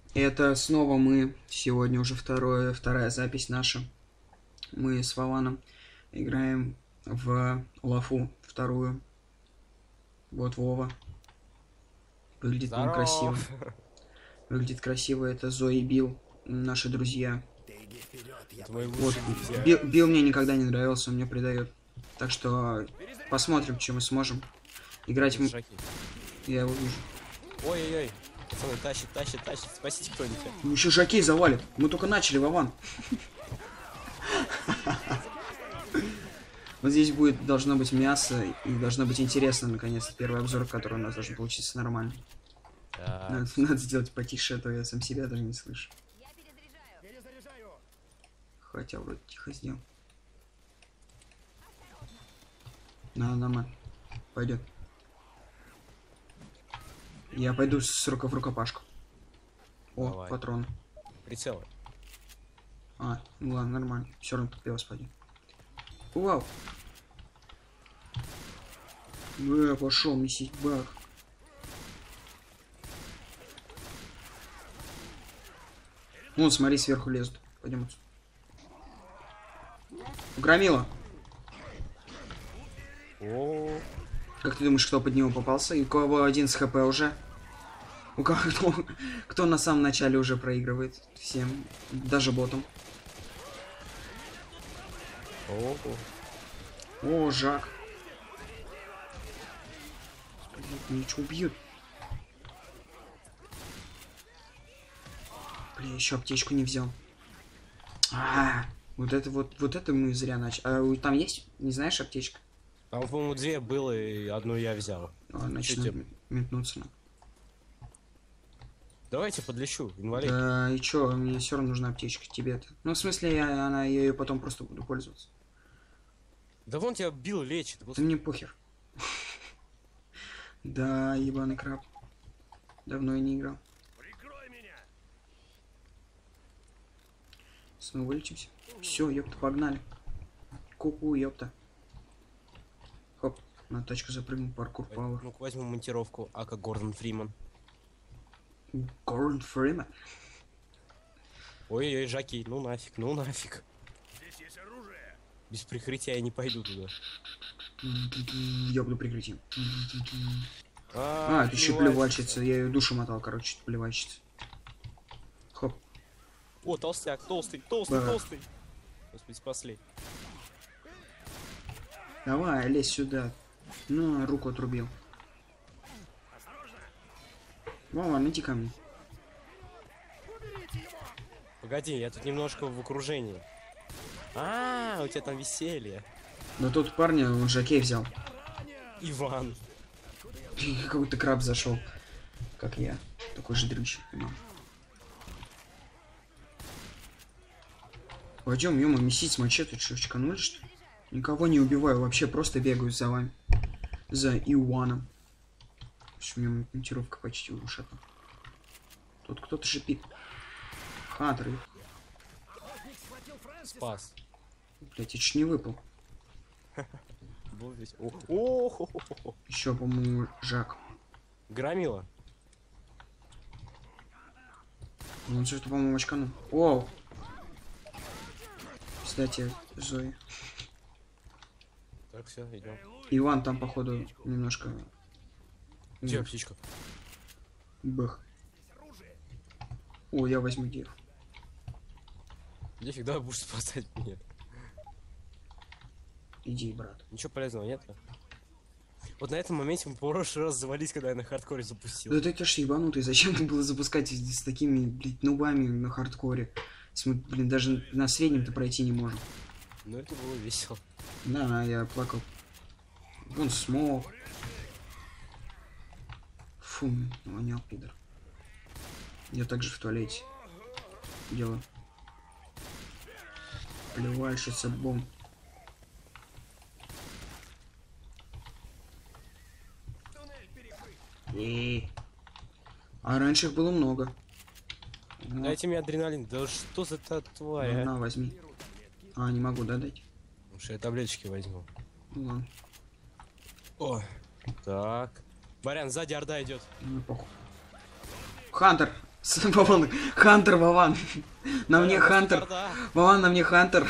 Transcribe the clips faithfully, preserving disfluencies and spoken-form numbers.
Это снова мы. Сегодня уже второе, вторая запись наша. Мы с Вованом играем в Лафу вторую. Вот Вова. Выглядит он красиво. Здоров! Выглядит красиво. Это Зои и Билл. Наши друзья. Твой Вот. лучший друзья. Билл, Билл мне никогда не нравился, он мне предает. Так что посмотрим, чем мы сможем. Играть в... Жаки. Я его вижу. Ой-ой-ой. Пацаны, тащит, тащит, тащит. Спасите кто-нибудь. Ну, еще Жакей завалит. Мы только начали, Вован. Вот здесь будет, должно быть мясо, и должно быть интересно, наконец-то, первый обзор, который у нас должен получиться нормально. Так. Надо, надо сделать потише, а то я сам себя даже не слышу. Хотя вроде тихо сделал. На, нормально. Пойдет. Я пойду с рука в рукопашку. О, Давай. патрон. Прицелы. А, ну ладно, нормально. Все равно тут пес пойдет. Вау. Э, пошел месить баг. Вон, смотри, сверху лезут. Пойдем отсюда. Громила. О, Как ты думаешь, кто под него попался? И у кого один с хп уже? У кого кто, кто на самом начале уже проигрывает? Всем. Даже ботом. о, о. О, Жак. Меня что, убьют? Бля, еще аптечку не взял. А, -а, -а. Вот это вот, вот это мы зря начали. А там есть, не знаешь, аптечка? Там, по-моему, две было, и одну я взял. А, значит, Чуть-чуть. надо метнуться надо. Давайте подлещу, инвалид. Да, и чё, мне все равно нужна аптечка, тебе-то. Ну, в смысле, я, она, я ее потом просто буду пользоваться. Да вон тебя бил, лечит. Да Господи. мне похер. Да, ебаный краб. Давно я не играл. Снова вылечимся. Все, ёпта, погнали. Ку-ку, ёпта. Хоп, на тачку запрыгнул, паркур пауэр. Ну-ка возьму монтировку, ака Гордон Фриман. Гордон Фриман. Ой-ой, Жаки, ну нафиг, ну нафиг. Без прикрытия я не пойду туда. Я буду прикрытием. А, А, это еще плевальщица. Я ее душу мотал, короче, плевальщица. Хоп. О, толстяк, толстый, толстый, Да. толстый. Господи, спасли. Давай, лезь сюда. Ну, руку отрубил. Вова, иди ко мне. Погоди, я тут немножко в окружении. А, у тебя там веселье. Да тут парня, он Жакей взял. Иван. Какой-то краб зашел. Как я. Такой же дрыщ. Пойдем, ё месить с мачете, что, чеканули, что ли? Никого не убиваю, вообще просто бегаю за вами. За Иуаном. У меня монтировка почти ушатла. Тут кто-то шипит. Хантры. Спас. Блять, я чуть не выпал. Был здесь. О, о, хо, хо, хо. Еще, по-моему, Жак. Громила. Он что-то, по-моему, очканул. О! Кстати, Зои. Так, все, идем. Иван там, походу, немножко... Где птичка? Бэх. О, я возьму дев. Нифиг, давай будешь спасать меня. Иди, брат. Ничего полезного нет? Вот на этом моменте мы в прошлый раз завались, когда я на хардкоре запустил. Да ты тоже ебанутый, зачем ты было запускать с, с такими, блядь, нубами на хардкоре? Мы, блин, даже на среднем-то пройти не можем. Ну это было весело. Да, я плакал. Вон смог. Фу, вонял, пидор. Я также в туалете делаю. Плевальщица бомб. И... А раньше их было много. Вот. Дайте мне адреналин. Да что за та тварь, Ну, а? на, возьми. А, не могу, да, дать? Потому что я таблеточки возьму. Ну ладно. О, так. Барян, сзади орда идет. Ну, похуй. Хантер! С- Вован, Хантер, Вован. На мне Бля, Хантер. карта. Вован, на мне Хантер.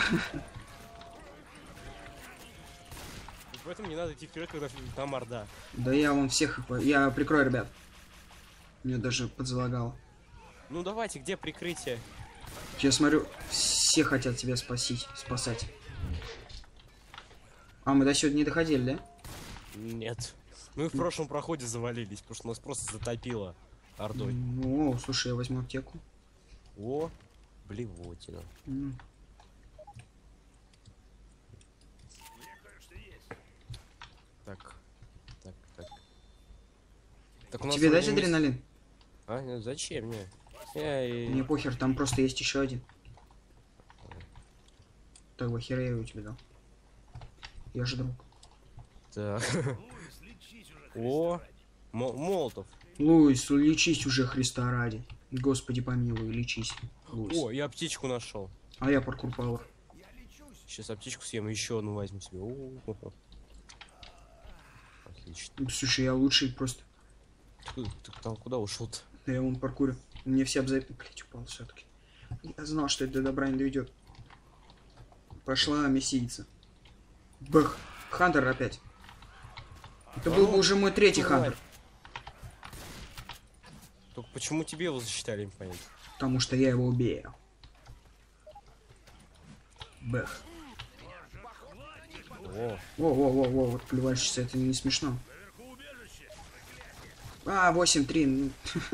И поэтому не надо идти вперед, когда там орда. Да я вон всех... их- Я прикрою, ребят. Мне даже подзалагало. Ну давайте, где прикрытие? Я смотрю, все хотят тебя спасить, спасать. А, мы до сюда не доходили, да? Нет. Мы в прошлом проходе завалились, потому что нас просто затопило ордой. Ну, слушай, я возьму аптеку. О, блевотина. М. Так, так, так. Так у нас Тебе вроде дать мест- адреналин? А, нет, зачем мне? Я и- Мне похер, там просто есть еще один. Так бы хера я его тебе дал. Я же друг. Так. О, Мо- Молотов. Луис, лечись уже, Христа ради. Господи помилуй, лечись. Луис. О, я аптечку нашел. А я паркур пауэр. Сейчас аптечку съем и еще одну возьму себе. О, отлично. Слушай, я лучший просто. Ты, ты там куда ушел-то? Да я вон паркурю. Мне все обязательно... Блять, упал все-таки. Я знал, что это до добра не доведет. Пошла мессиица. Бах. Хантер опять. Это был бы уже мой третий Тварь. Хантер. Только почему тебе его засчитали, не понятно. Потому что я его убью. Бэх. О, Во-во-во-во, вот плевальщица, это не смешно. А, восемь три. Ну.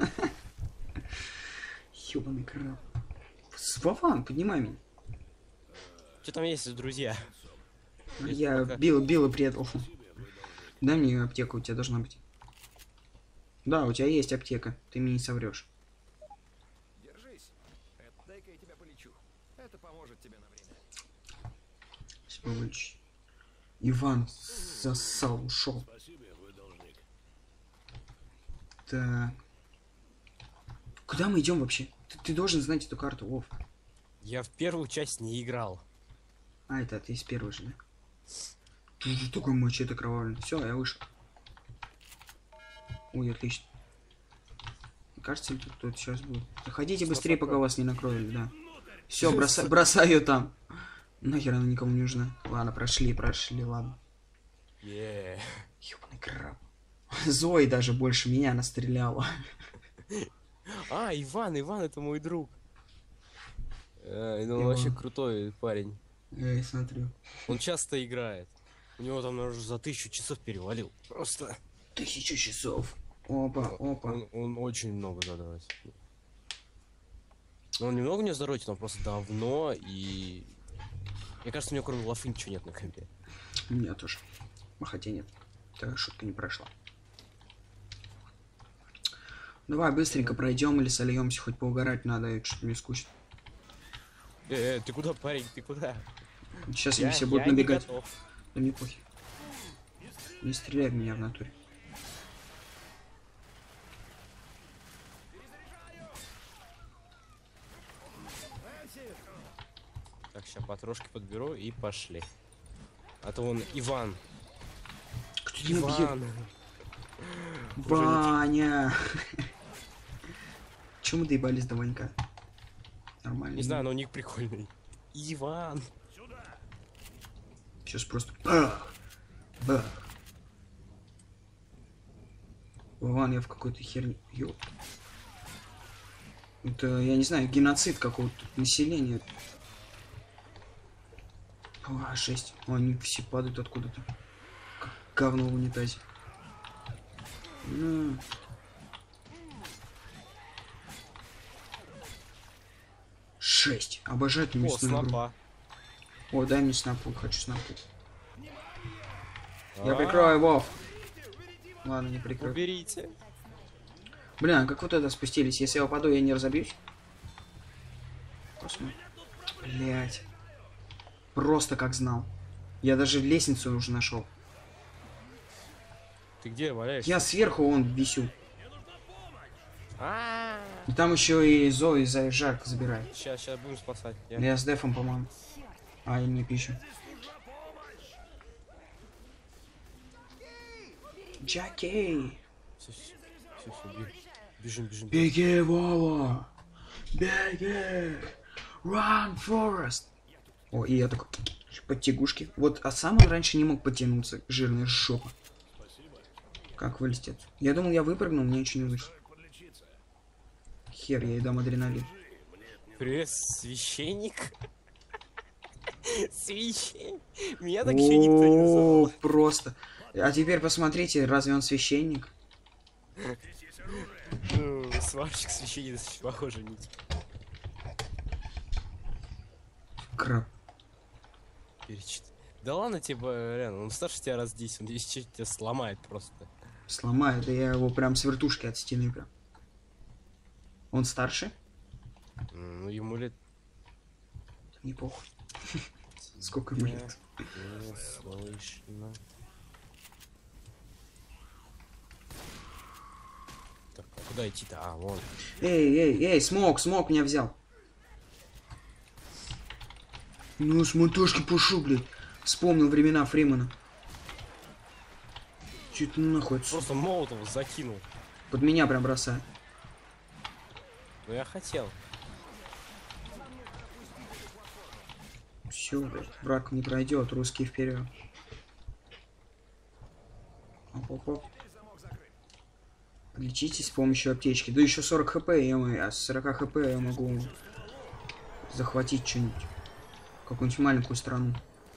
Ёбаный краб. Вован, поднимай меня. что там есть, друзья? Я пока- бил, бил и предал. Дай мне аптеку, у тебя должна быть. Да, у тебя есть аптека, ты мне не соврешь. Держись. Это, дай-ка я тебя полечу. Это поможет тебе на время. Себя вылечить. Иван засал, ушел. Так. Куда мы идем вообще? Ты, ты должен знать эту карту, Вов. Я в первую часть не играл. А, это ты из первой же, да? Тут такой мочи, это кровавленный. Все, я вышел. Ой, отлично. Кажется, тут, тут сейчас будет. Заходите быстрее, пока вас не накроили, да. Все, броса, бросаю там. Нахер она никому не нужна. Ладно, прошли, прошли, ладно. Е. Ёбаный краб. Зои даже больше меня настреляла. А, Иван, Иван, это мой друг. Э, ну, он Иван. вообще крутой парень. Я и смотрю. Он часто играет. У него там, наверное, за тысячу часов перевалил. Просто. Тысячу часов. Опа, опа. Он, он очень много задротит. Он немного не задротит, он просто давно и... Мне кажется, у него кроме лафы ничего нет на компе. У меня тоже. А хотя нет. Такая шутка не прошла. Давай быстренько пройдем или сольемся, хоть поугарать надо, что-то мне скучно. Э, э, ты куда, парень, ты куда? Сейчас Я- они все будут я не набегать. готов. Да мне похер. Не стреляй в меня в натуре. Так, сейчас потрошки подберу и пошли. А то он Иван. Кто тебя бьет? Иван. Ваня! Чему мы доебались до Ванька? Нормально. Не знаю, но ник прикольный. Иван. Сейчас просто... Бах! Бах! Вован, я в какой-то херне... Ёп. Это, я не знаю, геноцид какого-то тут населения. О, жесть. О, они все падают откуда-то. Как говно в унитазе. На. Шесть. Обожаю эту О, мясную игру. снапа. О, дай мне снапу, хочу снапу. Я А, прикрою, Вов. Ладно, не прикрою. Уберите. Блин, а как вот это спустились? Если я упаду, я не разобьюсь? Посмотрим. Блять. Просто как знал. Я даже лестницу уже нашел. Ты где валяешься? Я сверху вон висю. А, И там еще и Зои за жарко забирает. Сейчас, сейчас будем спасать. Я- Я с дефом, по-моему. А, и мне пищу. Джаки! Все, все, все, Бежим, бежим. Беги, Вова! Беги! Run, Forest! О, и я такой, подтягушки. Вот, а сам он раньше не мог потянуться, жирная жопа. Как вылезти отсюда? Я думал, я выпрыгнул, мне ничего не вышло. Хер, я ей дам адреналин. Привет, священник. Священник. Меня так еще никто не О, называл. просто. А теперь посмотрите, разве он священник? Ну, сварщик, священник, похоже, нить. Краб. Перечит. Да ладно тебе, реально, он старше тебя раз десять, он здесь тебя сломает просто. Сломает, да я его прям с вертушки от стены прям. Он старше? Ну, ему лет... Не похуй. Сколько ему лет? Не слышно. Так, а куда идти-то? А, вон. Эй, эй, эй, смог, смог меня взял. Ну, с мотошки пушу, блядь. Вспомнил времена Фримана. Чё это нахуй отсюда? Просто молотов закинул. Под меня прям бросает. Ну, я хотел. Все, блядь, враг не пройдет, русский вперед. Оп-оп-оп. Лечитесь с помощью аптечки. Да еще сорок хп, я, а с сорока хп я могу захватить что-нибудь. Какую-нибудь маленькую страну.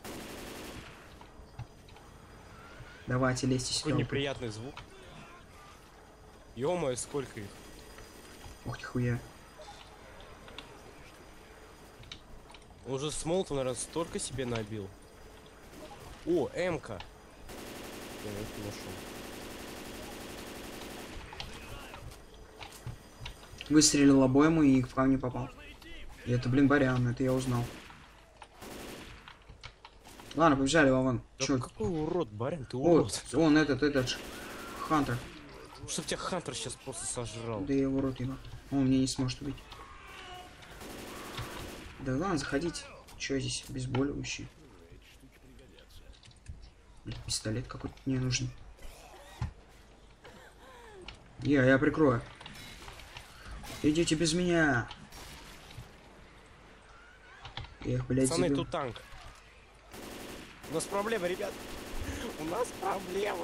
Давайте, лезьте Какой сюда. неприятный звук. Ё-моё, сколько их. Ох, нихуя. Он уже с молотом, наверное, столько себе набил. О, М-ка. Я это нашел. Выстрелил обойму и в камень попал. И это, блин, Барян, это я узнал. Ладно, побежали, Вован. Да Чё? какой урод, барин, ты О, урод. он этот, этот ж. Хантер. Чтоб тебя Хантер сейчас просто сожрал. Да я его рот его. Он мне не сможет убить. Да ладно, заходите. Чё здесь? Обезболивающий. Блин, пистолет какой-то мне нужен. Я, я прикрою. Идите без меня. Эх, блядь, Пацаны, забил. тут танк. У нас проблемы, ребят. У нас проблемы.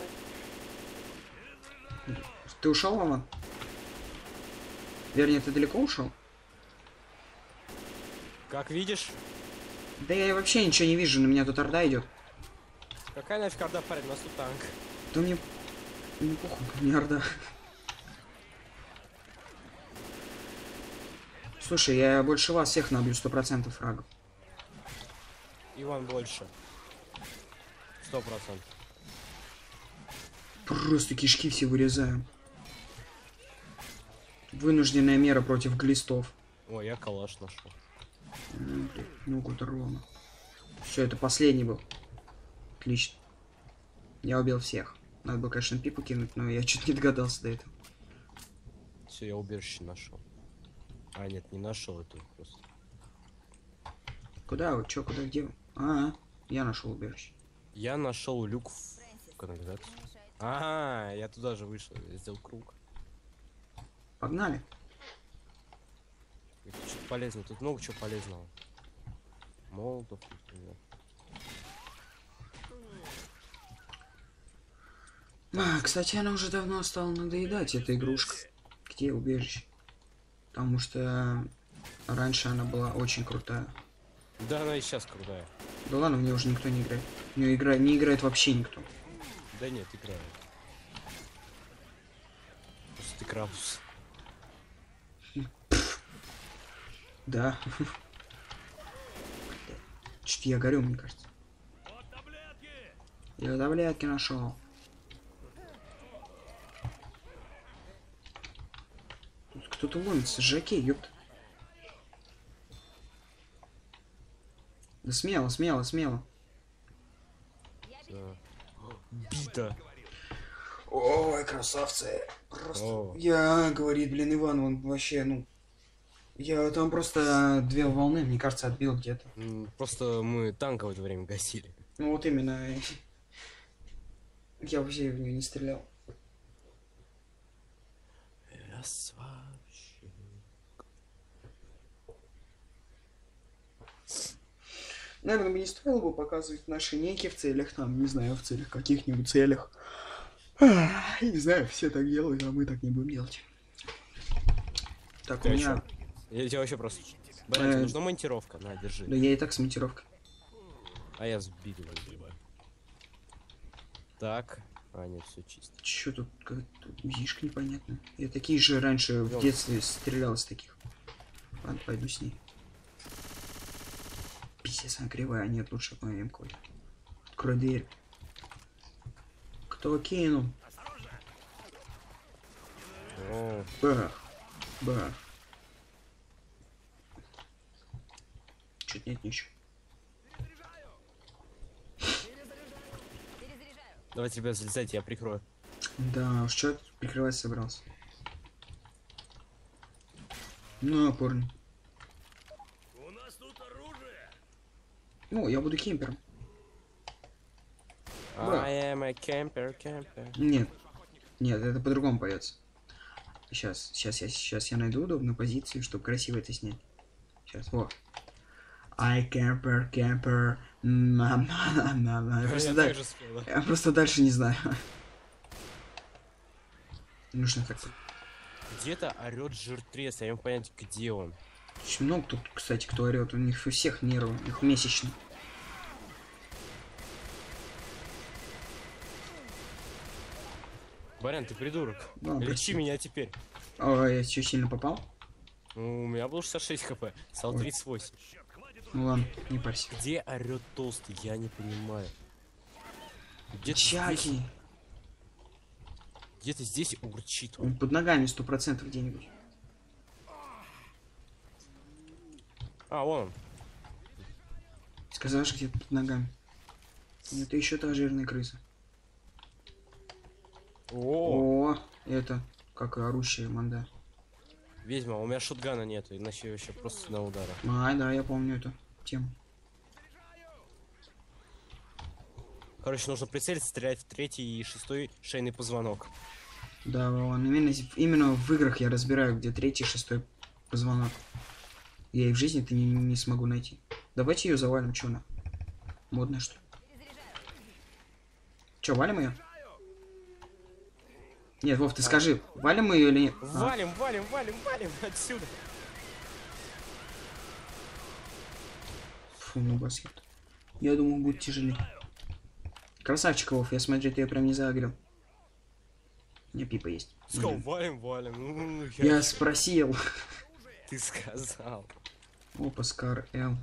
Ты ушел, Вован? Вернее, ты далеко ушел? Как видишь, Да я вообще ничего не вижу, на меня тут орда идет. какая нафиг орда, парень, у нас тут танк. Да мне... Не похуй, мне орда. Слушай, я больше вас всех набью, сто процентов фрагов. Иван больше. Сто процентов. Просто кишки все вырезаем. Вынужденная мера против глистов. Ой, я калаш нашел. Ну, блядь, ногу ровно. Все, это последний был. Отлично. Я убил всех. Надо было, конечно, пипу кинуть, но я чуть не догадался до этого. Все, я убежище нашел. А, нет, не нашел это просто. Куда вы? Чё, куда, где вы? А, -а я нашел убежище. Я нашел люк в канализацию. Ага, я туда же вышел, я сделал круг. Погнали. Что-то полезного, тут много чего полезного. Молотов, например. А, кстати, она уже давно стала надоедать, эта игрушка. Где убежище? Потому что раньше она была очень крутая. Да, она и сейчас крутая. Да ладно, в нее уже никто не играет. В нее игра... не играет вообще никто. Да нет, играю. Просто ты Краус. Да. Чуть я горю, мне кажется. Я таблетки нашел. Тут кто-то ломится, жаки, ёпта. Да смело, смело, смело. Да. Бита. Ой, красавцы. Просто... О. Я, говорит, блин, Иван, он вообще, ну... Я там просто две волны, мне кажется, отбил где-то. М, Просто мы танка в это время гасили. Ну вот именно. Я вообще в нее не стрелял. Красавчик. Наверное, мне не стоило бы показывать наши ники в целях, там, не знаю, в целях, каких-нибудь целях. Ах, не знаю, все так делают, а мы так не будем делать. Так, Ты у о меня... чём? Я тебя вообще просто... Баран, тебе Э, нужна монтировка? На, держи. Да я и так с монтировкой. А я сбил. Так. А, нет, все чисто. Чё тут, какая-то узишка непонятная. Я такие же раньше в Идём. детстве стрелял с таких. Ладно, пойду с ней. Пиздец, она кривая, нет, лучше по моим коде. Открой дверь. Кто кинул? О, Бах. Бах. Чуть нет ничего. давай тебя залезать, я прикрою. Да, уж чё ты прикрывать собрался? Ну, парни. У нас тут оружие. Ну, я буду кемпером. Да. I am a camper, camper. Нет. Нет, это по-другому поется. Сейчас, сейчас я, сейчас я найду удобную позицию, чтобы красиво это снять. Сейчас, во. I camper, camper. На, на, на, на. Я просто, Я да- также спел, да. я просто дальше не знаю. Нужно как-то. Где-то орет жиртрес, я не могу понять, где он. Очень много тут, кстати, кто орет. У них у всех нервы, у них месячные. Барян, ты придурок. Да, Лечи прости. меня теперь. О, я чё, сильно попал? Ну, у меня было шестьдесят шесть хп, стал Ой. тридцать восемь. Ну ладно, не парься. Где орет толстый, я не понимаю. Где-то здесь, Чаки. где-то здесь урчит он. Он под ногами сто процентов где-нибудь. А, вон он. Сказал же где-то под ногами. Это еще та жирная крыса. О, О, это как и орущая манда. ведьма, у меня шотгана нету, иначе вообще просто на удара. А, да, я помню эту тему. Короче, нужно прицелиться, стрелять в третий и шестой шейный позвонок. Да, он именно, именно в играх я разбираю, где третий, шестой позвонок. Я и в жизни это не, не смогу найти. Давайте ее завалим, чё она? Модно что ли? Чё, валим ее? Нет, Вов, ты скажи, валим мы ее или нет? А, Валим, валим, валим, валим отсюда. фу, ну баскет. Я думал, будет тяжелее. Красавчик, Вов, я смотрю, ты ее прям не загрел. У меня пипа есть. Сказал, Блин. валим, валим. Ну, Я спросил. Ты сказал. Опа, Скар Л.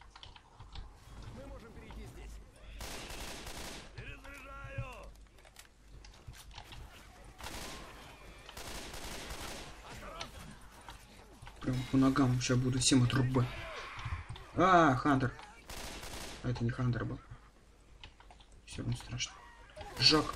Прям по ногам сейчас буду всем отрубать. А, Хантер. А это не Хантер был. Все равно страшно. Жак.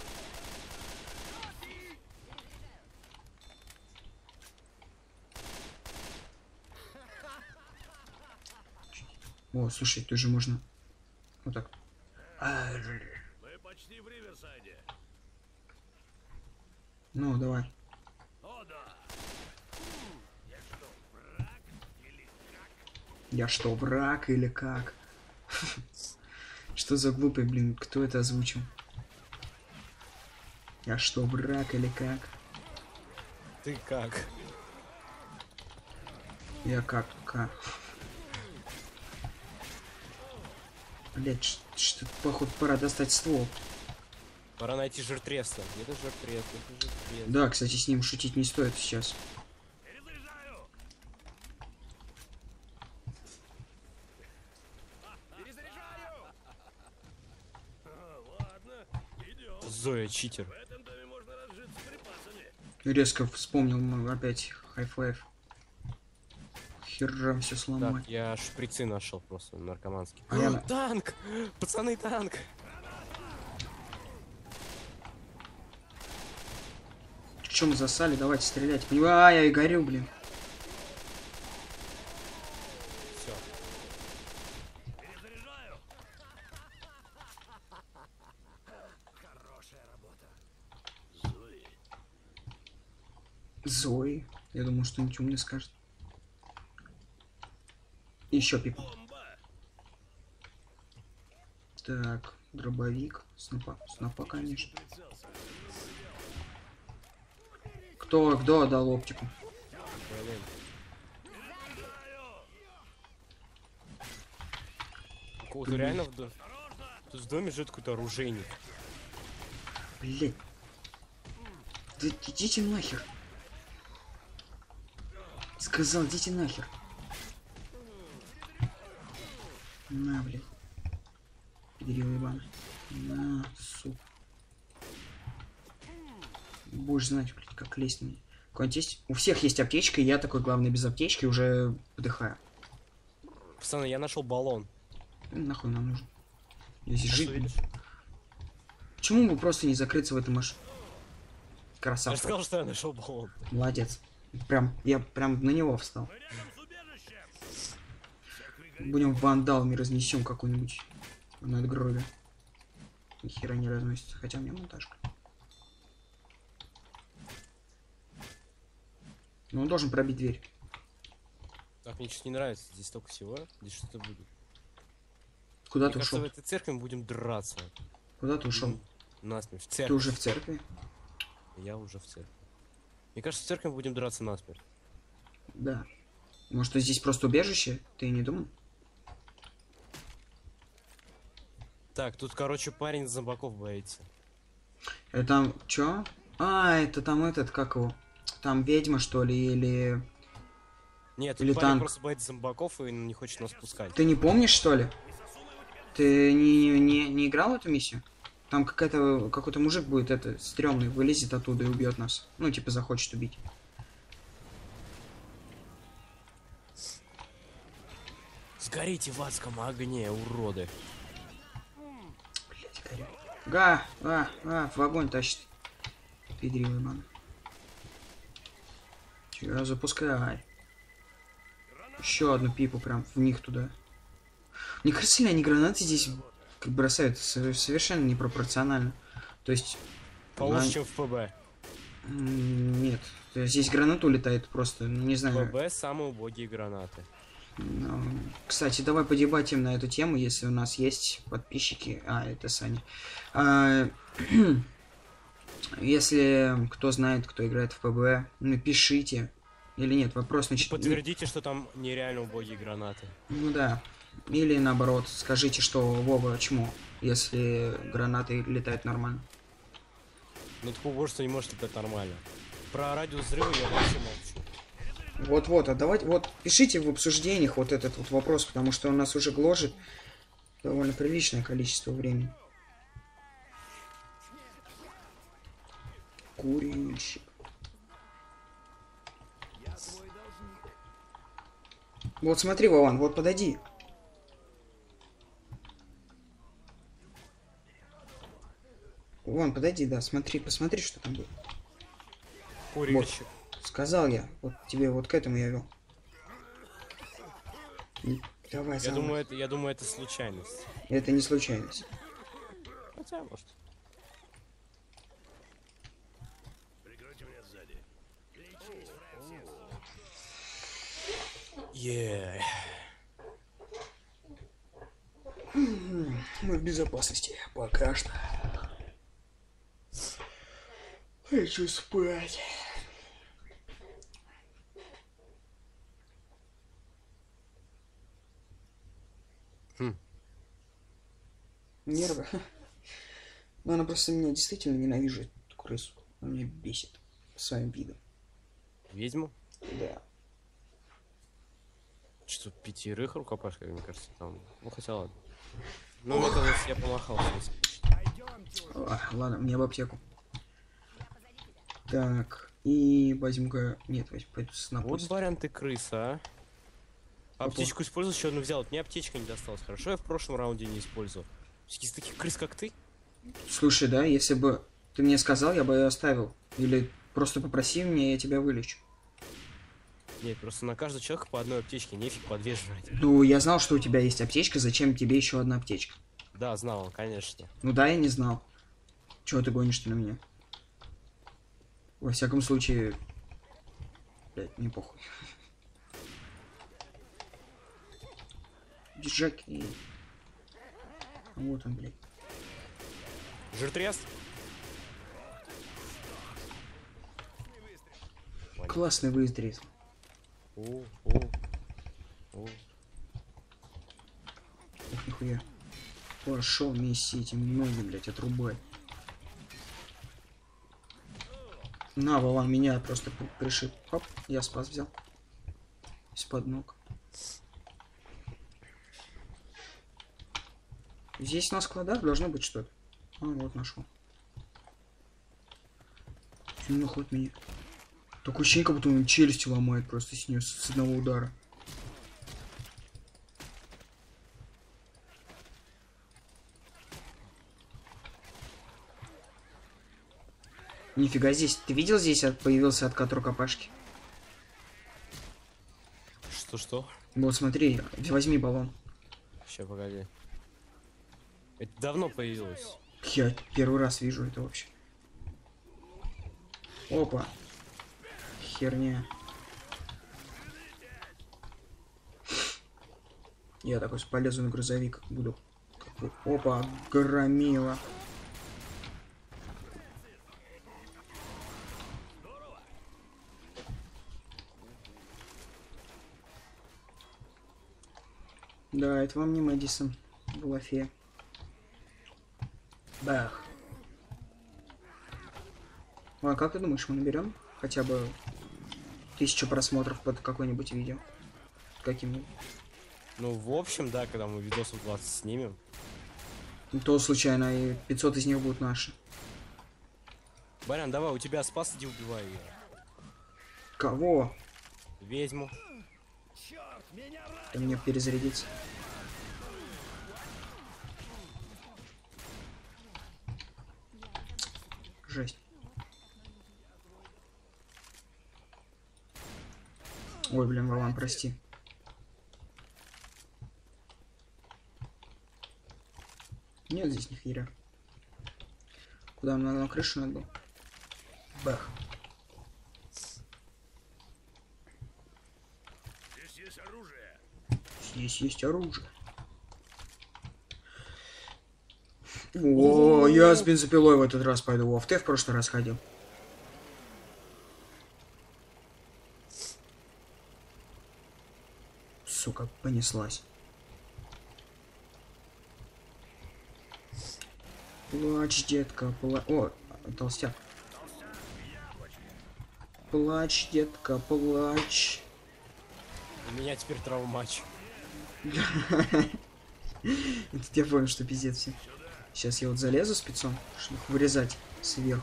О, слушай, тоже можно. Вот так. А, Мы почти в Риверсайде. ну, давай. О, да. Я что, враг или как? Что за глупый, блин, кто это озвучил? Я что, враг или как? Ты как? Я как, как? Блять, что походу пора достать ствол. Пора найти жиртреста. Где-то жиртрес, где-то жиртрес. Да, кстати, с ним шутить не стоит сейчас. Перезаряжаю. Перезаряжаю. А, ладно, идем. Зоя читер. В этом доме можно разжиться припасами. Резко вспомнил м, опять хай-файв. Херам все сломать. Так, я шприцы нашел просто наркоманский. А я на- Танк! Пацаны, танк! Че мы засали? Давайте стрелять. А, я и горю, блин. Все. Перезаряжаю. Хорошая работа. Зои. Зои. Я думал, что-нибудь умное скажет. Еще пипа. Так, дробовик. Снопа. Снопа, конечно. Кто, кто отдал оптику? Блин. Какого-то реально в доме. Тут в доме живет какой-то оружейник. Блять. Да идите нахер. Сказал, идите нахер. На, блядь. Педрил ебаный. На, сука. Будешь знать, блядь, как лезть на меня. Какой-нибудь есть? У всех есть аптечка, и я такой, главный, без аптечки уже подыхаю. Пацаны, я нашел баллон. Ну, нахуй нам нужен. Если А жить... что видишь? Почему бы просто не закрыться в этой машине? Я же Красавчик. сказал, что я нашел баллон. Молодец. Прям, я прям на него встал. Будем вандалами разнесем какую-нибудь надгробие. Ни хера не разносится, хотя у меня монтажка. Но он должен пробить дверь. Так, мне что-то не нравится. Здесь столько всего. Здесь что-то будет. Куда Мне ты кажется, ушел? в этой церкви мы будем драться. Куда ты ушел? Насмерть. В Ты церковь. уже в церкви? Я уже в церкви. Мне кажется, в церкви мы будем драться насмерть. Да. Может, здесь просто убежище? Ты не думал? Так, тут, короче, парень зомбаков боится. Это там... Чё? А, это там этот, как его? Там ведьма, что ли, или... Нет, тут Или парень танк. просто боится зомбаков и не хочет нас пускать. Ты не помнишь, что ли? Ты не, не, не играл в эту миссию? Там какая-то какой-то мужик будет, это, стрёмный, вылезет оттуда и убьет нас. Ну, типа, захочет убить. Сгорите в адском огне, уроды. Блять, горю. Га, а, а, в огонь тащит. Педрил, ман. Чё, запускай. Еще одну пипу прям в них туда. Мне кажется, они гранаты здесь как бросают совершенно непропорционально. То есть... Получше, на- чем в ПБ. М, Нет. То есть здесь граната улетает просто, ну, не знаю. ПБ самые убогие гранаты. Ну, кстати, давай подебатим на эту тему, если у нас есть подписчики. А, это Саня. А, если кто знает, кто играет в ПБ, напишите. Или нет, вопрос И значит. подтвердите, что там нереально убогие гранаты. Ну да. Или наоборот, скажите, что Вова чмо, если гранаты летают нормально. Ну такое убожество не может летать нормально. Про радиус взрыва я вообще молчу. Вот-вот, а давайте, вот пишите в обсуждениях вот этот вот вопрос, потому что он нас уже гложет довольно приличное количество времени. Курильщик. Вот смотри, Вован, вот подойди. Вон, подойди, да, смотри, посмотри, что там было. Курильщик. Сказал я, вот тебе вот к этому я вел. И давай, Я заново. думаю, это, я думаю, это случайность. Это не случайность. Хотя, может. Е. Мы в безопасности, пока что. Хочу спать. Хм. Нервы. Но она просто меня действительно ненавижу, эту крысу. Она меня бесит своим видом. Ведьму? Да. Что, пятерых рукопашка, мне кажется, там. Ну, хотя ладно. Ну, мне казалось, я помахал. А, ладно, мне в аптеку. Так, и возьму-ка... Нет, возьму, пойду с Вот, напустом. Барян, ты крыса, а? Аптечку использовал, еще одну взял. Вот мне аптечка не досталась. Хорошо, я в прошлом раунде не использовал. Из таких крыс, как ты? Слушай, да, если бы ты мне сказал, я бы ее оставил. Или просто попроси меня, я тебя вылечу. Нет, просто на каждого человека по одной аптечке, нефиг по две жрать. Ну, я знал, что у тебя есть аптечка, зачем тебе еще одна аптечка? Да, знал, конечно. Ну да, я не знал. Чего ты гонишь-то на меня? Во всяком случае, Блять, не похуй. Джек и... Вот он, блядь. Жиртрест? Классный выстрел. О, о, о. Ох, нихуя. Пошел месси эти ноги, блядь, отрубай. На, Вован, меня просто пришиб. Хоп, я спас взял. Из-под ног. Здесь на складах должно быть что-то. А, вот нашел. Нахуй от меня. Такое ощущение, как будто он челюсти ломает просто с нее с одного удара. Нифига здесь. Ты видел здесь от, появился откат рукопашки? Что-что? Вот смотри, возьми баллон. Сейчас, погоди. Это давно появилось. Я первый раз вижу это вообще. Опа. Херня. Я такой полезу на грузовик. Буду. Какой... Опа, громила. Да, это вам не Мэдисон. Была фея. Бах. А как ты думаешь, мы наберем хотя бы тысячу просмотров под какое-нибудь видео? Каким-нибудь? Ну, в общем, да, когда мы видосов двадцать снимем. То случайно и пятьсот из них будут наши. Барян, давай, у тебя спас, иди убивай ее. Кого? Ведьму. Ты мне перезарядиться. Жесть. Ой, блин, Вован, прости. Нет здесь ни хера. Куда нам надо, на крышу надо было? Бах. Здесь есть оружие. Здесь есть оружие. О, я с бензопилой в этот раз пойду. Вов, ты в прошлый раз ходил. Сука, понеслась. Плачь, детка, плачь. О, толстяк. Плачь, детка, плачь. У меня теперь травмач. Это я понял, что пиздец все. Сейчас я вот залезу спецом, чтобы их вырезать сверху.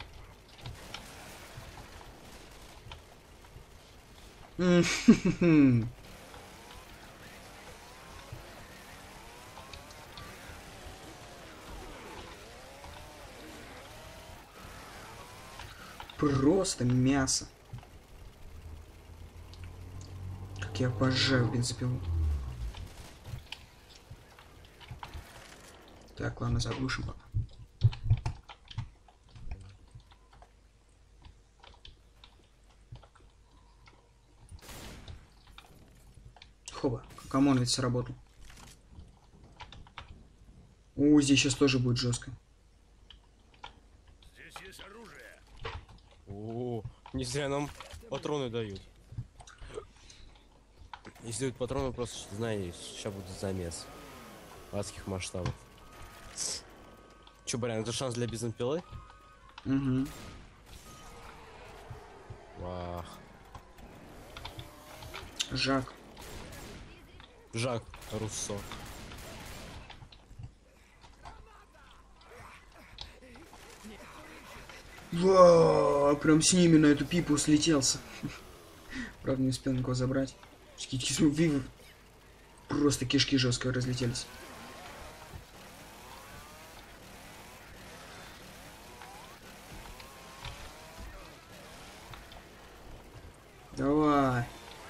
Просто мясо. Как я обожаю бензопилу. Так, ладно, заглушим пока. Хоба, как ОМОН ведь сработал. О, здесь сейчас тоже будет жестко. Здесь есть оружие. О, не зря нам патроны дают. Если дают патроны, просто знаешь, сейчас будет замес адских масштабов. Че, Барян, это шанс для бензопилы? Угу. Вах. Жак. Жак Руссо. Вау, прям с ними на эту пипу слетелся. Правда, не успел никого забрать. Просто кишки жестко разлетелись. Давай.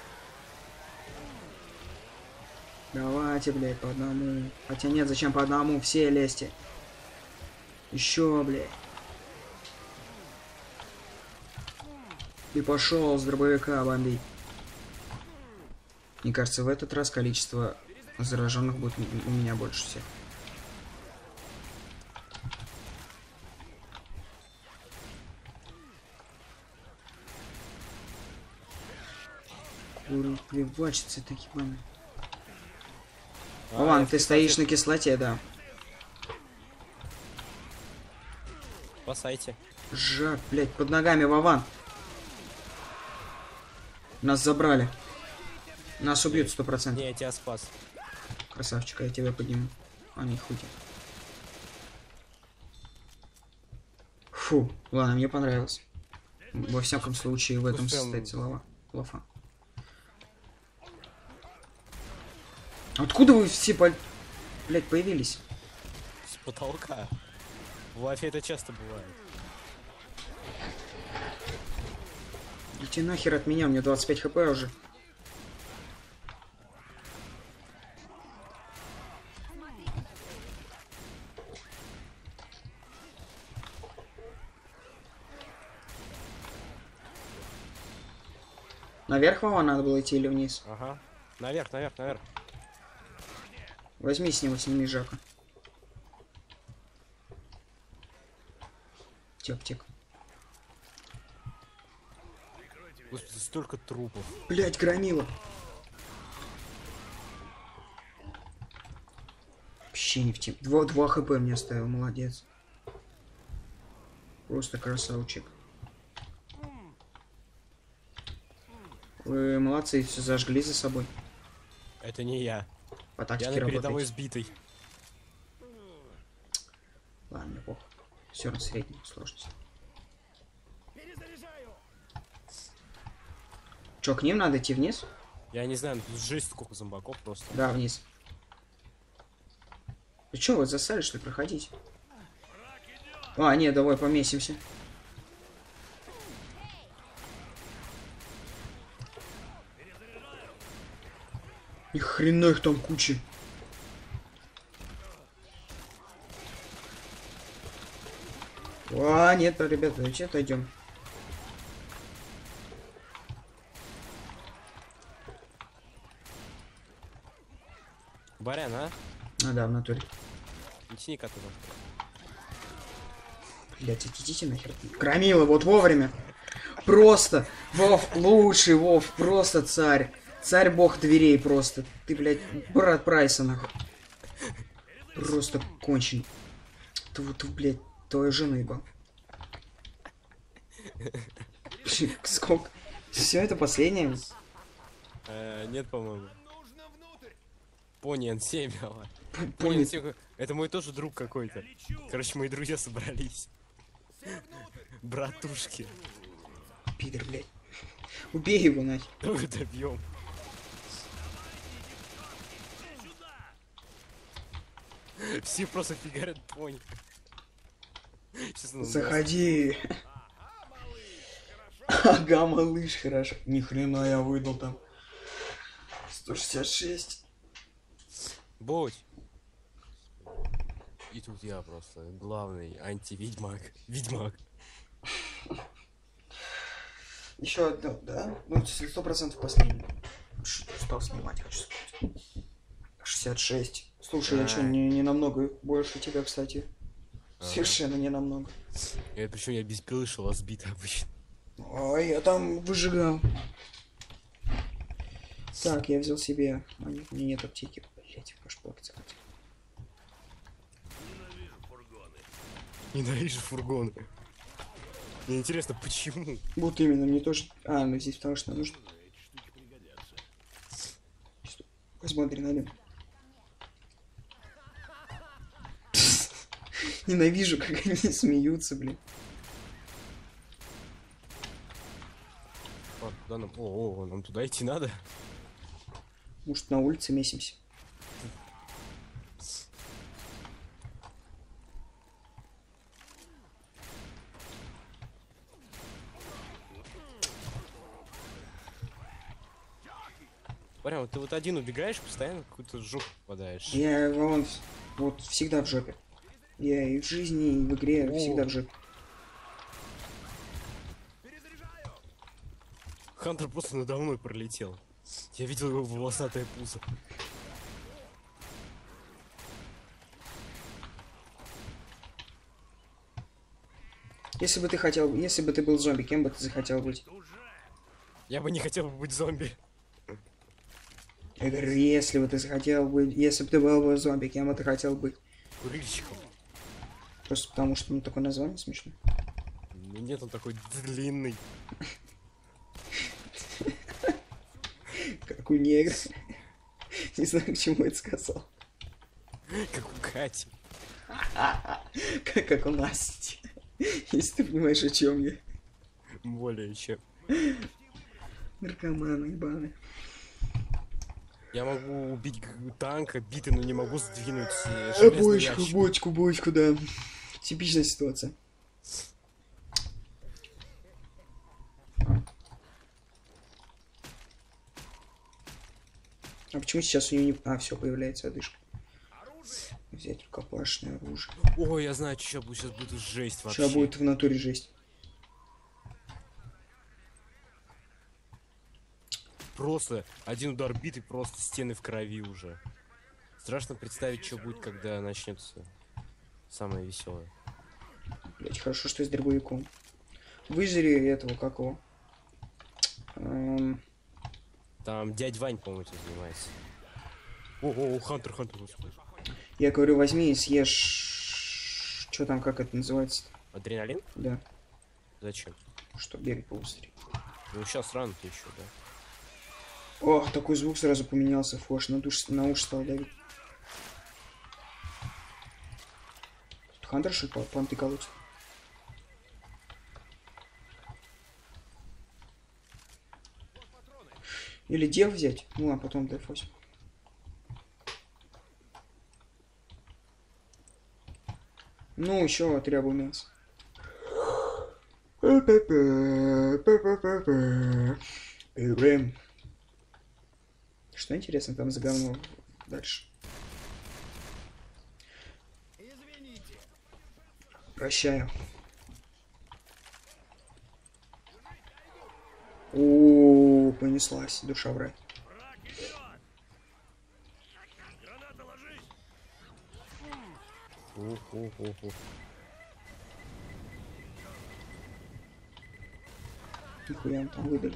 Давайте, блядь, по одному. Хотя нет, зачем по одному? Все лезьте. Еще, блядь. И пошел с дробовика бомбить. Мне кажется, в этот раз количество зараженных будет у меня больше всех. Убивачиться такие бомбы. А, Вован, я ты в стоишь на кислоте. кислоте, да. Спасайте. Жак, блядь, под ногами, Вован. Нас забрали. Нас убьют сто процентов. Не, я тебя спас. Красавчик, я тебя подниму. А, не хуй. Фу, ладно, мне понравилось. Во всяком случае, в этом Пусть прям- состоит лава. Лафа. Откуда вы все, по... блядь, появились? С потолка. В лафе это часто бывает. Идите нахер от меня, у меня двадцать пять хп уже. Наверх Вова надо было идти или вниз? Ага. Наверх, наверх, наверх. Возьми с него, сними Жака. Тек, тек. Господи, столько трупов. Блять, громила. Вообще не в тем. Два, два хп мне оставил, молодец. Просто красавчик. Вы молодцы, все зажгли за собой. Это не я. По Я тактике на передовой работаете. сбитый. Ладно, мне похуй. Все на средней сложности. Чё, к ним надо идти вниз? Я не знаю, тут жесть сколько зомбаков просто. Да, вниз. Вы чё, вы засали, что ли, проходить? А, нет, давай поместимся. Ни хрена их там куча. А, нет, ребята, давайте отойдем. Барян, а? А, да, в натуре. Тяни-ка туда. Блять, идите нахер. Громила, вот вовремя. Просто. Вов, лучший Вов, просто царь. Царь бог дверей просто. Ты, блядь, брат Прайса, нахуй. Просто кончен. Ты вот, блядь, твою жену ебал. Сколько? Все это последнее? Э, нет, по-моему. Пони эн семь, давай. Пони Пони. эн семь, это мой тоже друг какой-то. Короче, мои друзья собрались. Братушки. Пидор, блядь. Убей его, нахер. Давай добьем. Все просто фигарят пони. Сейчас он Заходи. Ага, малыш, хорошо. Ни хрена я выдал там. сто шестьдесят шесть. Будь. И тут я просто главный анти-ведьмак. Ведьмак. Еще одно, да? Ну, сто процентов последний. Что снимать хочу сказать. шестьдесят шесть. Слушай, я А. что, не, не намного больше тебя, кстати. Ага. Совершенно не намного. Я причем я без пилы шел, сбит обычно. Ой, я там выжигал. Так, я взял себе. А, нет, у меня нет аптеки. Блять, аж плакать захотел. Ненавижу фургоны. Мне интересно, почему? Вот именно, мне тоже. А, ну здесь потому что нужно. Возьму адреналин. Ненавижу, как они смеются, блин. А, куда нам? О, о, нам туда идти надо? Может, на улице месимся. Прям, ты вот один убегаешь, постоянно в какую-то жопу попадаешь. Я вон, вот всегда в жопе. Я и в жизни, и в игре О. всегда в жопе. Хантер просто надо мной пролетел. Я видел его волосатое пузо. Если бы ты хотел, если бы ты был зомби, кем бы ты захотел быть? Я бы не хотел бы быть зомби. Я говорю, если бы ты захотел быть, если бы ты был бы зомби, кем бы ты хотел быть? Курильщиком. Просто потому, что ну такое название смешно. Ну нет, он такой длинный. Как у негра. Не знаю, к чему это сказал. Как у Кати. Как, как у Насти. Если ты понимаешь, о чем я. Более чем. Наркоманы ебаные. Я могу убить г- танка, битый, но не могу сдвинуть э, А, железный бочку, ящик. бочку, бочку, да. Типичная ситуация. А почему сейчас у него не... А, все, появляется одышка. Взять рукопашное оружие. Ой, я знаю, что сейчас будет, сейчас будет жесть вообще. Сейчас будет в натуре жесть. Просто один удар битый, просто стены в крови уже. Страшно представить, что будет, когда начнется самое веселое. Блять, хорошо, что с дробовиком. Выжри этого, как его. Эм, Там дядь Вань, по-моему, этим занимается. Ого, Хантер, Хантер, господи. Я говорю, возьми и съешь... Что там, как это называется? Адреналин? Да, Зачем? что бегать побыстрее. Ну сейчас рано-то еще, да. Ох, такой звук сразу поменялся, фош, на, душ, на уши стал давить. Тут Хантер, что ли, понты колотит? Или дев взять? Ну, а потом дэф восемь. Ну, еще требую мясо. Играем. Что интересно там за говно дальше? Извините. Прощаю. О, понеслась душа в рай. Враг идет. Граната ложись. Ух, ух, ух, ух. Нихуя мы там выдали.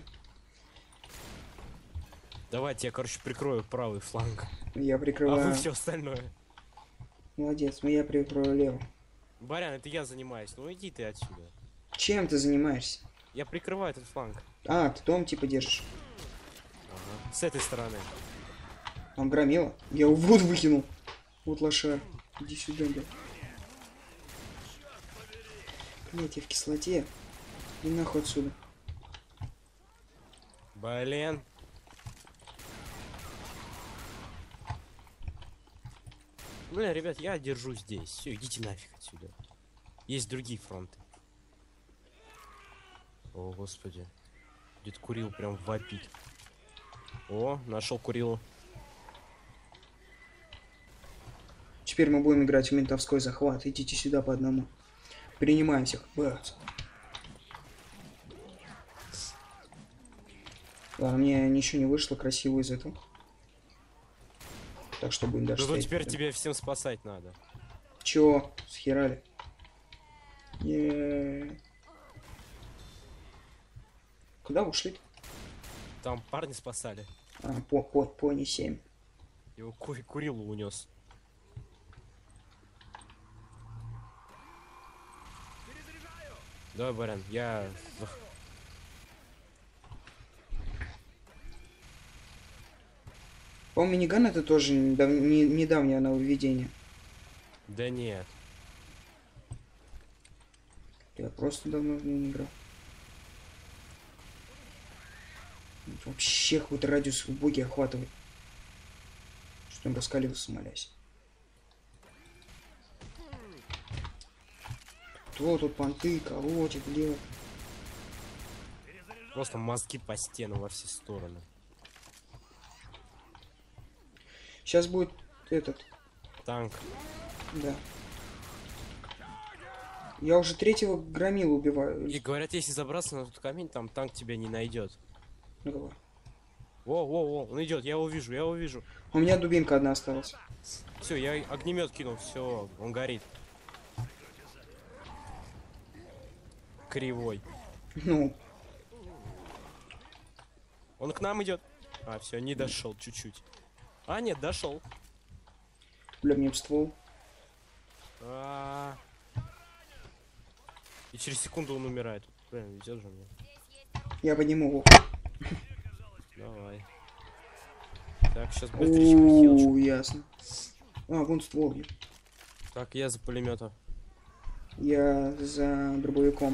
Давайте я, короче, прикрою правый фланг. Я А прикрываю. вы все остальное. Молодец, но я прикрою лево. Барян, это я занимаюсь. Ну иди ты отсюда. Чем ты занимаешься? Я прикрываю этот фланг. А, ты дом типа держишь. Ага. С этой стороны. Там громило. Я его в воду выкинул. Вот лошара. Иди сюда, блядь. Блядь, я в кислоте. И нахуй отсюда. Блин. Бля, ребят, я держу здесь. Все, идите нафиг отсюда. Есть другие фронты. О, господи. Дед Курил прям вопит. О, нашел Курилу. Теперь мы будем играть в ментовской захват. Идите сюда по одному. Принимаем всех. Бац. Ладно, мне ничего не вышло красиво из этого. Так что будем дальше Ну то стоять. теперь тебе всем спасать надо. Чё? Схерали? Е-е-е. Куда ушли? Там парни спасали. А, по, по, пони семь. Его ку Курилу унес. Давай, Барян, я... зах- По-моему, миниган это тоже недав... не... недавнее нововведение. Да нет. Я просто давно в нее не играл. Вообще какой-то радиус убогий охватывает. Что там раскаливался, молясь. Кто тут понты, колотит, делает? Просто мозги по стенам во все стороны. Сейчас будет этот, Танк. да. Я уже третьего громила убиваю. И говорят, если забраться на тот камень, там танк тебя не найдет. Давай. Во, во, во, он идет, я его вижу, я его вижу. У меня дубинка одна осталась. Все, я огнемет кинул, все, он горит. Кривой. Ну, Он к нам идет. А, все, не дошел чуть-чуть. А, нет, дошел. бля, мне в ствол. А. И через секунду он умирает. Блин, везет же мне. Я подниму его. Давай. Так, сейчас быстренько хилочку. Ууу, ясно. А, вон ствол. Так, я за пулемета. Я за дробовиком.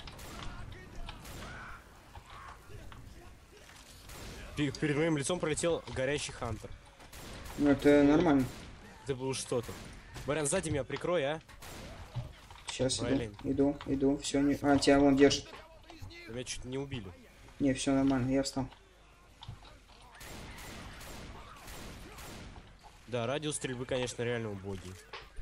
Перед моим лицом пролетел горящий хантер. Ну, это нормально. Это было что-то. Барян, сзади меня прикрой, а? Сейчас иду, Блин. иду, иду. Все, не... А, тебя вон держит. Меня чуть не убили. Не, все нормально, я встал. Да, радиус стрельбы, конечно, реально убогий.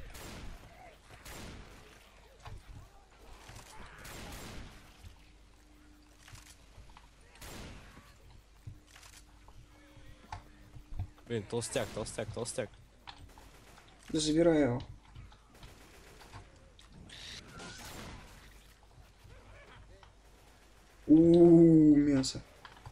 Блин, толстяк, толстяк, толстяк. Да забирай его. Ууу, мясо.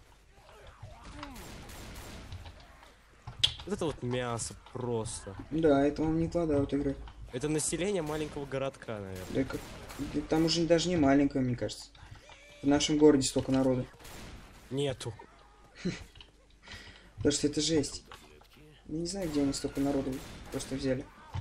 Вот это вот мясо просто. Да, это вам не клада вот играть. Это население маленького городка, наверное. Да как... да там уже даже не маленькое, мне кажется. В нашем городе столько народу. Нету. Потому что это жесть. Я не знаю, где они столько народу просто взяли.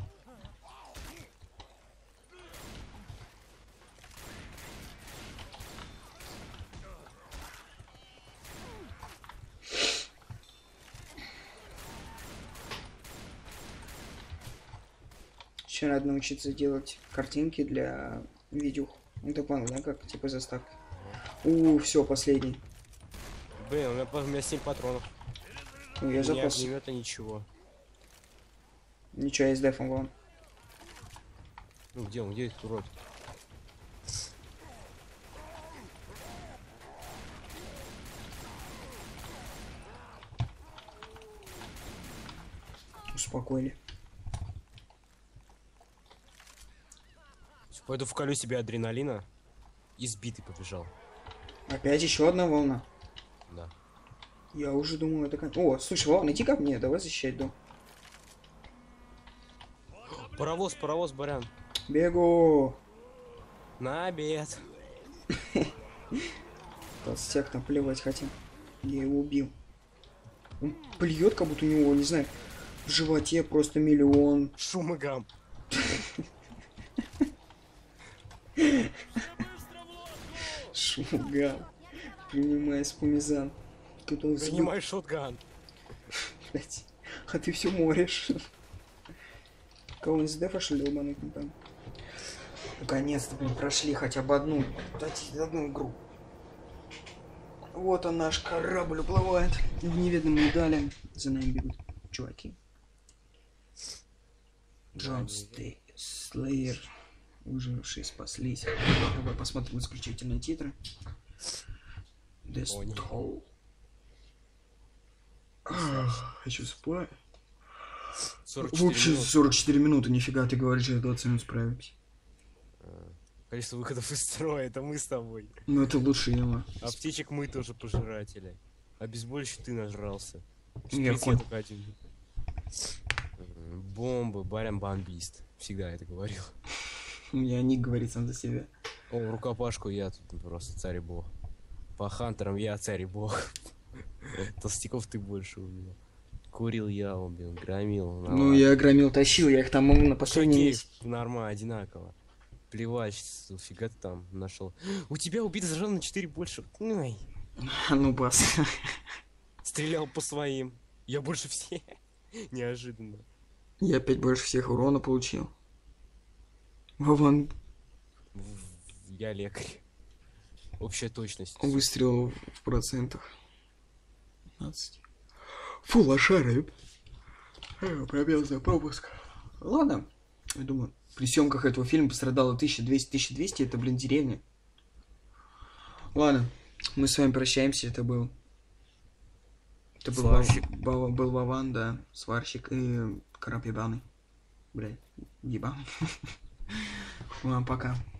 Еще надо научиться делать картинки для видео. Ну ты понял, да, как типа заставки. У, все, последний. Блин, у меня, у меня семь патронов. Ну, я Ни запас. огнемета, ничего. Ничего, я с дефом вон. Ну где он, где этот урод? Успокоили. Пойду вколю себе адреналина. И сбитый побежал. Опять еще одна волна. Да. Я уже думал, это как... О, слушай, Вован, иди ко мне, давай защищать дом. Паровоз, паровоз, барян. Бегу! На обед. Толстяк там плевать хотел. Я его убил. Он плюет, как будто у него, не знаю, в животе просто миллион. Шум и гам. Шуган. Принимай спумизан. Тут он звук, Принимай шотган. блядь. А ты все морешь. Кого-нибудь с дефа, что ли, ломануть не там? Наконец-то, блин, прошли хотя бы одну. Дайте одну игру. Вот он, наш корабль уплывает в неведомые дали. За нами бегут чуваки. Джон Стей, Слеер. Выжившие спаслись. Давай посмотрим исключительные титры. О, нет. Дестол. Хочу спать. сорок В четыре общем, минуты. сорок четыре минуты, нифига, ты говоришь, что двадцать минут справимся. Количество выходов из строя, это мы с тобой. Ну это лучше, яма. А птичек мы тоже пожиратели. А безбольщик ты нажрался. Я Шприц конь. только один. М, Бомбы, барян бомбист. Всегда это говорил. У меня ник говорит сам за себя. О, рукопашку я тут просто царь и бог. По хантерам я царь и бог. Толстяков ты больше убил. Курил я убил, громил. Ну я громил, тащил, я их там на последнем месте. Нормально, одинаково. Плевать, фига ты там нашел. У тебя убито сразу на четыре больше. Ой. Ну бас. Стрелял по своим. Я больше всех. Неожиданно. Я опять больше всех урона получил. Вован В- Я лекарь. Общая точность. выстрел в процентах. пятнадцать. Фу, лошары. Э, Пробел за пропуск. Ладно. Я думаю, при съемках этого фильма пострадало тысяча двести. тысяча двести это, блин, деревня. Ладно. Мы с вами прощаемся. Это был Это был, Сварщик. Вов- Вов- был Вован, да, сварщик и краб ебаный. Блядь, ебаный. Ладно, пока.